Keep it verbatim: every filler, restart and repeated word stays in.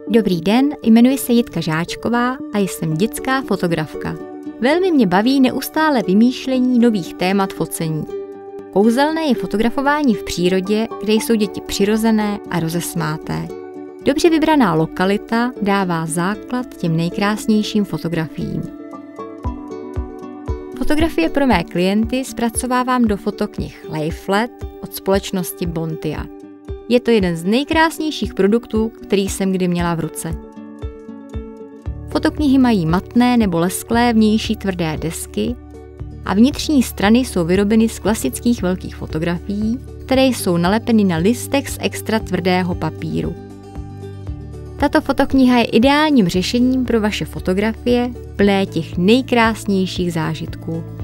Dobrý den, jmenuji se Jitka Žáčková a jsem dětská fotografka. Velmi mě baví neustále vymýšlení nových témat focení. Kouzelné je fotografování v přírodě, kde jsou děti přirozené a rozesmáté. Dobře vybraná lokalita dává základ těm nejkrásnějším fotografiím. Fotografie pro mé klienty zpracovávám do fotoknih Leaflet od společnosti Bontia. Je to jeden z nejkrásnějších produktů, který jsem kdy měla v ruce. Fotoknihy mají matné nebo lesklé vnější tvrdé desky a vnitřní strany jsou vyrobeny z klasických velkých fotografií, které jsou nalepeny na listech z extra tvrdého papíru. Tato fotokniha je ideálním řešením pro vaše fotografie plné těch nejkrásnějších zážitků.